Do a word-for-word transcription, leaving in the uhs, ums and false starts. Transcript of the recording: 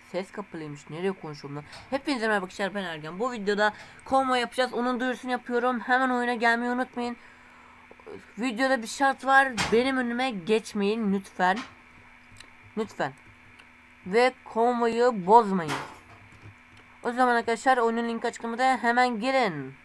Ses kapalıymış. Nereye konuşuyorum lan? Hepinize merhaba arkadaşlar, ben Ergen. Bu videoda konvoy yapacağız. Onun duyurusunu yapıyorum. Hemen oyuna gelmeyi unutmayın. Videoda bir şart var. Benim önüme geçmeyin lütfen. Lütfen. Ve konvoyu bozmayın. O zaman arkadaşlar oyunun linki açıklamada, hemen girin.